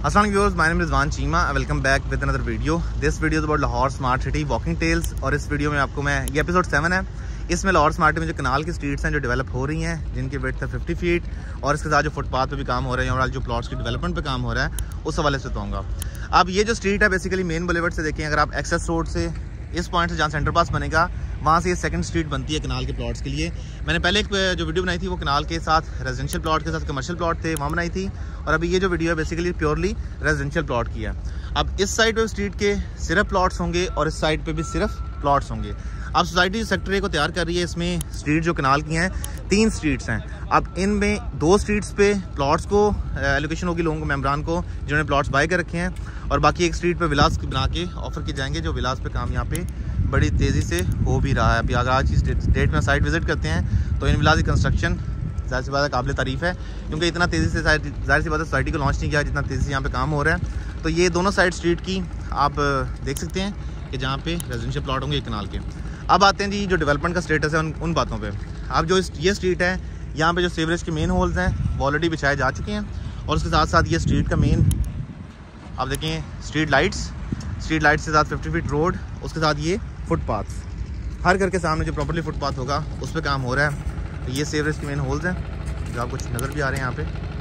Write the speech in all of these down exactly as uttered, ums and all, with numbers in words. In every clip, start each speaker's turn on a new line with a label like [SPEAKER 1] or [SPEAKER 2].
[SPEAKER 1] Assalamualaikum viewers, my name is Rizwan Cheema. I welcome back with another video. This video is about Lahore Smart City Walking Tales और इस video में आपको मैं ये episode seven है। इसमें Lahore smart city में जो कनाल की स्ट्रीट्स हैं जो डेवलप हो रही हैं, जिनकी वेट है फिफ्टी फीट और इसके साथ जो फुटपाथ पे भी काम हो रहा है और जो प्लॉट्स की डेवलपमेंट पे काम हो रहा है उस हवाले से बताऊँगा। अब ये जो स्ट्रीट है बेसिकली मेन बुलेवर्ड से देखें, अगर आप एक्सेस रोड से इस पॉइंट से जहाँ सेंटर पास बनेगा वहाँ से ये सेकंड स्ट्रीट बनती है कनाल के प्लॉट्स के लिए। मैंने पहले एक जो वीडियो बनाई थी वो कनाल के साथ रेजिडेंशियल प्लॉट के साथ कमर्शियल प्लॉट थे, वहाँ बनाई थी। और अभी ये जो वीडियो है बेसिकली प्योरली रेजिडेंशियल प्लॉट की है। अब इस साइड पे स्ट्रीट के सिर्फ प्लॉट्स होंगे और इस साइड पे भी सिर्फ प्लॉट्स होंगे। अब सोसाइटी सेक्टर ए को तैयार कर रही है, इसमें स्ट्रीट जो कनाल की हैं तीन स्ट्रीट्स हैं। अब इनमें दो स्ट्रीट्स पे प्लॉट्स को एलोकेशन होगी लोगों को, मेम्बरान को जिन्होंने प्लॉट्स बाय कर रखे हैं, और बाकी एक स्ट्रीट पे विलास बना के ऑफर किए जाएंगे, जो विलास पे काम यहाँ पे बड़ी तेज़ी से हो भी रहा है। अभी अगर आज की डेट में साइट विजिट करते हैं तो इन विलास की कंस्ट्रक्शन ज़ाहिर सी बात है काबिल तारीफ़ है, क्योंकि इतना तेज़ी से ज़ाहिर सी बात है सोसाइटी को लॉन्च नहीं किया जितना तेज़ी से यहाँ पे काम हो रहा है। तो ये दोनों साइड स्ट्रीट की आप देख सकते हैं कि जहाँ पे रेजिडेंशियल प्लॉट होंगे कनाल के। अब आते हैं जी जो डेवलपमेंट का स्टेटस है उन उन बातों पे। अब जो ये स्ट्रीट है यहाँ पे जो सीवरेज के मेन होल्स हैं वो ऑलरेडी बिछाए जा चुके हैं, और उसके साथ साथ ये स्ट्रीट का मेन आप देखें स्ट्रीट लाइट्स स्ट्रीट लाइट्स के साथ फिफ्टी फीट रोड, उसके साथ ये फुटपाथ, हर घर के सामने जो प्रॉपर्ली फुटपाथ होगा उस पर काम हो रहा है। ये सीवरेज के मेन होल्स हैं जो आपको नज़र भी आ रहे हैं यहाँ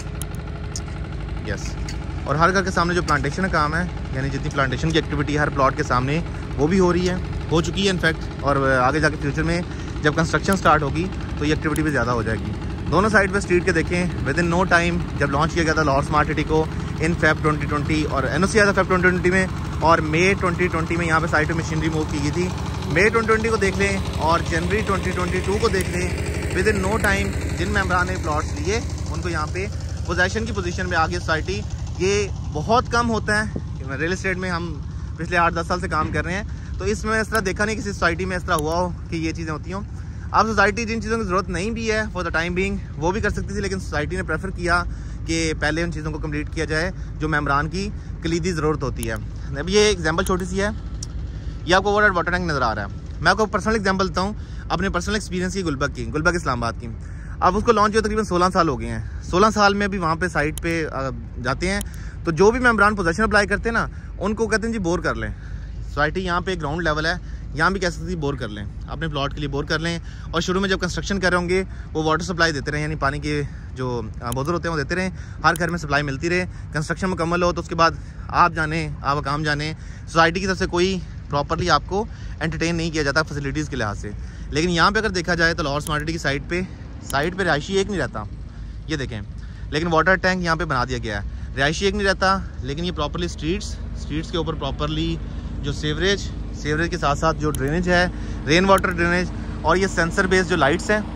[SPEAKER 1] पे, यस। और हर घर के सामने जो प्लांटेशन का काम है, यानी जितनी प्लांटेशन की एक्टिविटी हर प्लॉट के सामने वो भी हो रही है, हो चुकी है इनफैक्ट, और आगे जाके फ्यूचर में जब कंस्ट्रक्शन स्टार्ट होगी तो ये एक्टिविटी भी ज़्यादा हो जाएगी। दोनों साइड पे स्ट्रीट के देखें विद इन नो टाइम जब लॉन्च किया गया था लाहौर स्मार्ट सिटी को इन फेब ट्वेंटी ट्वेंटी, और एन ओ सी आया था फेब ट्वेंटी ट्वेंटी में, और मई ट्वेंटी ट्वेंटी में यहाँ पे साइट पे मशीनरी मूव की गई थी। मई ट्वेंटी ट्वेंटी को देख लें और जनवरी ट्वेंटी ट्वेंटी टू को देख लें, विद इन नो टाइम जिन मेम्बरान ने प्लॉट्स लिए उनको यहाँ पे पोजेशन की पोजीशन में आ गई सोसाइटी। ये बहुत कम होता है रियल इस्टेट में, हम पिछले आठ दस साल से काम कर रहे हैं, तो इसमें इस तरह देखा नहीं किसी सोसाइटी में इस तरह हुआ हो कि ये चीज़ें होती हों। अब सोसाइटी जिन चीज़ों की ज़रूरत नहीं भी है फॉर द टाइम बीइंग वो भी कर सकती थी, लेकिन सोसाइटी ने प्रेफर किया कि पहले उन चीज़ों को कंप्लीट किया जाए जो मेम्बरान की कलीदी ज़रूरत होती है। अब ये एग्जांपल छोटी सी है, ये आपको वाटर वाटर टैंक नज़र आ रहा है। मैं आपको पर्सनल एग्जांपल देता हूँ अपने पर्सनल एक्सपीरियंस की, गुलबर्ग की गुलबर्ग इस्लामाबाद की। अब उसको लॉन्च हुए तकरीबन सोलह साल हो गए हैं। सोलह साल में भी वहाँ पे साइट पे जाते हैं तो जो भी मेम्बरान पोजीशन अप्लाई करते हैं ना उनको कहते हैं जी बोर कर लें। सोसाइटी यहाँ पे ग्राउंड लेवल है, यहाँ भी कह सकती है बोर कर लें, अपने प्लॉट के लिए बोर कर लें, और शुरू में जब कंस्ट्रक्शन कर रहे होंगे वो वाटर सप्लाई देते रहें, यानी पानी के जो बोजर होते हैं वो देते रहें, हर घर में सप्लाई मिलती रहे। कंस्ट्रक्शन मुकम्मल हो तो उसके बाद आप जाने आप काम जाने, सोसाइटी की तरफ से कोई प्रॉपरली आपको एंटरटेन नहीं किया जाता फैसिलिटीज़ के लिहाज से। लेकिन यहाँ पे अगर देखा जाए तो लाहौर स्मार्ट सिटी की साइड पे साइड पे रिहायशी एक नहीं रहता, ये देखें, लेकिन वाटर टैंक यहाँ पे बना दिया गया है। रिहायशी एक नहीं रहता, लेकिन ये प्रॉपरली स्ट्रीट्स स्ट्रीट्स के ऊपर प्रॉपरली जो सीवरेज सीवरेज के साथ साथ जो ड्रेनेज है, रेन वाटर ड्रेनेज, और ये सेंसर बेस्ड जो लाइट्स हैं,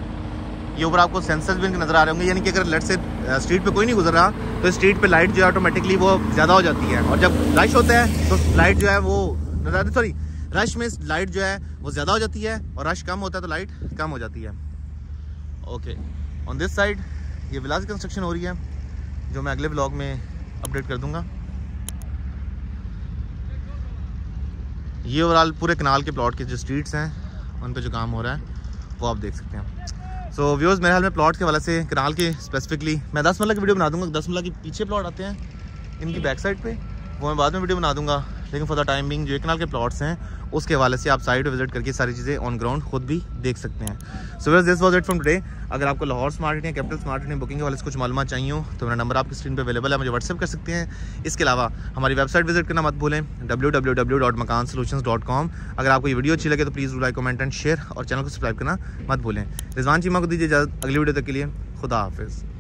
[SPEAKER 1] ये ऊपर आपको सेंसर्स भी नज़र आ रहे होंगे, यानी कि अगर लेट से स्ट्रीट पे कोई नहीं गुजर रहा तो स्ट्रीट पे लाइट जो है ऑटोमेटिकली वो ज़्यादा हो जाती है, और जब रश होता है तो लाइट जो है वो सॉरी रश में लाइट जो है वो ज़्यादा हो जाती है, और रश कम होता है तो लाइट कम हो जाती है। ओके, ऑन दिस साइड ये विलास की कंस्ट्रक्शन हो रही है जो मैं अगले ब्लॉग में अपडेट कर दूंगा। ये ओवरऑल पूरे कनाल के प्लॉट के जो स्ट्रीट्स हैं उन पे जो काम हो रहा है वो आप देख सकते हैं। सो so, व्यूअर्स मेरे हाल में प्लॉट के वाले से कनाल के स्पेसिफिकली मैं दस मरला की वीडियो बना दूंगा। दस मरला के पीछे प्लॉट आते हैं इनकी बैक साइड पे, वो मैं बाद में वीडियो बना दूंगा, लेकिन फॉर द टाइम बिंग जो कनाल के प्लॉट्स हैं उसके हवाले से आप साइट विजिट करके सारी चीज़ें ऑन ग्राउंड खुद भी देख सकते हैं। So viewers this was it from today. अगर आपको लाहौर स्मार्ट सिटी या कैपिटल स्मार्ट सिटी बुकिंग के वाले से कुछ मालूमात चाहिए हो तो मेरा नंबर आपकी स्क्रीन पे अवेलेबल है, मुझे व्हाट्सएप कर सकते हैं। इसके अलावा हमारी वेबसाइट विजिट करना मत भूलें W W W dot Makaan solutions dot com. अगर आपको ये वीडियो अच्छी लगे तो please like comment and share, और चैनल को सब्सक्राइब करना मत भूलें। रिजवान चीमा को दीजिए इजाज़त, अगली वीडियो तक के लिए खुदा हाफिज़।